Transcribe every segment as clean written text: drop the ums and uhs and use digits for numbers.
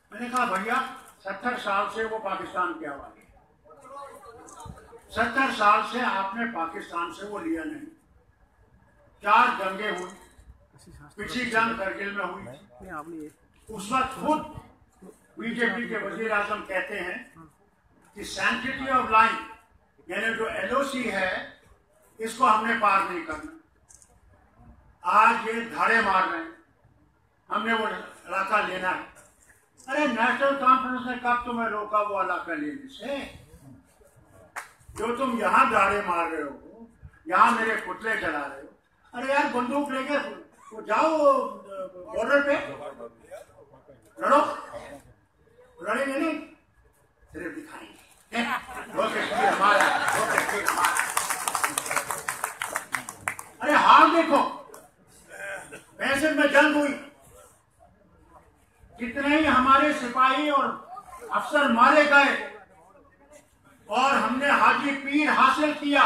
मैंने कहा भैया 70 साल से वो पाकिस्तान के हवाले, 70 साल से आपने पाकिस्तान से वो लिया नहीं। 4 जंगें हुई, पिछली जंग करगिल में हुई। उस वक्त खुद बीजेपी के वजीर आजम कहते हैं कि सैंक्टिटी ऑफ लाइन, यानी जो एलओसी है, इसको हमने पार नहीं करना। आज ये धाड़े मार रहे हैं, हमने वो इलाका लेना है। अरे नेशनल कॉन्फ्रेंस ने कब तुम्हें रोका वो इलाका लेने से? जो तुम यहाँ धाड़े मार रहे हो, यहाँ मेरे पुतले जला रहे हो। अरे यार बंदूक लेके तो जाओ बॉर्डर पे लड़ो, लड़ेंगे नहीं, सिर्फ दिखाएंगे। अरे हाल देखो, 65 में जंग हुई, कितने ही हमारे सिपाही और अफसर मारे गए और हमने हाजी पीर हासिल किया।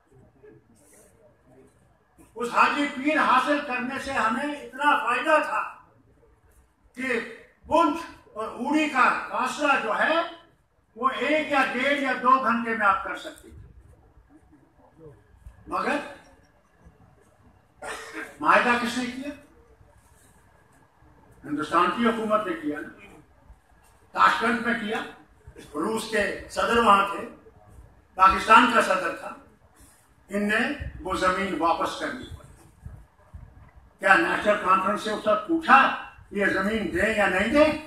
उस हाजी पीर हासिल करने से हमें इतना फायदा था कि पुंछ और उड़ी का फासला जो है वो 1 या 1.5 या 2 घंटे में आप कर सकते थे। मगर मायदा किसने किया? हिंदुस्तान की हुकूमत ने किया ना, ताशकंद में किया। रूस के सदर वहां थे, पाकिस्तान का सदर था, इनने वो जमीन वापस कर दी। क्या नेशनल कॉन्फ्रेंस से उस वक्त पूछा ये जमीन दें या नहीं दें?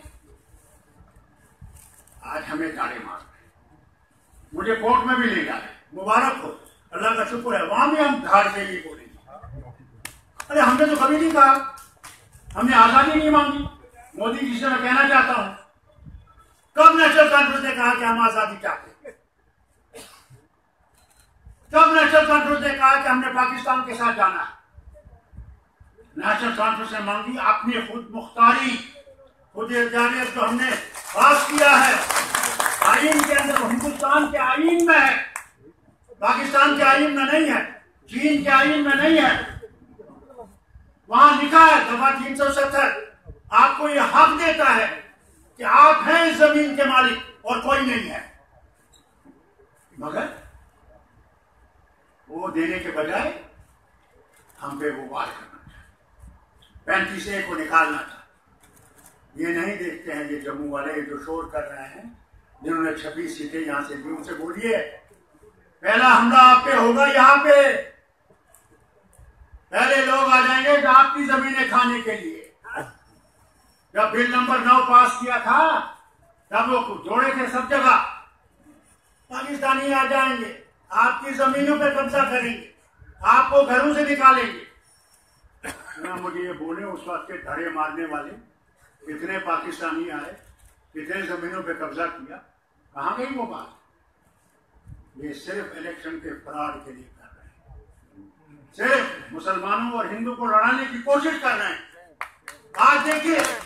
आज हमें गाड़े मार रहे, मुझे कोर्ट में भी ले जा रहे। मुबारक हो, अल्लाह का शुक्र है, वहां भी हम धाड़ के लिए बोलेंगे। अरे हमने तो कभी नहीं कहा, हमने आजादी नहीं मांगी। मोदी जी से मैं कहना चाहता हूं, कब नेशनल कॉन्फ्रेंस ने कहा कि हम आजादी चाहते हैं? कब नेशनल कॉन्फ्रेंस ने कहा कि हमने पाकिस्तान के साथ जाना है? नेशनल कॉन्फ्रेंस ने मांगी अपनी खुद मुख्तारी, खुद इख्तियारियत जो हमने पास किया है आईन के अंदर, हिंदुस्तान के आईन में है, पाकिस्तान के आईन में नहीं है, चीन के आईन में नहीं है। वहां लिखा है दफा 370 आपको यह हक देता है कि आप हैं इस जमीन के मालिक और कोई नहीं है। मगर वो देने के बजाय हम पे वो वार करना था, 35A को निकालना था। ये नहीं देखते हैं ये जम्मू वाले जो शोर कर रहे हैं, जिन्होंने 26 सीटें यहां से दी, उनसे बोलिए पहला हमला आप पे होगा। यहाँ पे पहले लोग आ जाएंगे जो आपकी जमीनें खाने के लिए। जब बिल नंबर 9 पास किया था तब वो जोड़े थे सब जगह, पाकिस्तानी आ जाएंगे, आपकी जमीनों पे कब्जा करेंगे, आपको घरों से निकालेंगे। ना मुझे ये बोले उस वक्त के धड़े मारने वाले कितने पाकिस्तानी आए, कितने जमीनों पे कब्जा किया, कहाँ गई वो बात? ये सिर्फ इलेक्शन के फ्रॉड के लिए कर रहे हैं, सिर्फ मुसलमानों और हिंदू को लड़ाने की कोशिश कर रहे हैं। आज देखिए